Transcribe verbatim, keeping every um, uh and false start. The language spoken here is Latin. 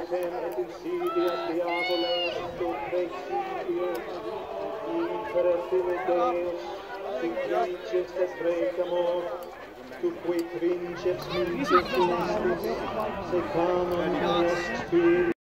Patem et insidias diaboles tu presidio, imperfile Deus, qui princeps est recamor, tu qui princeps mitis Christus, se canon est spiritus.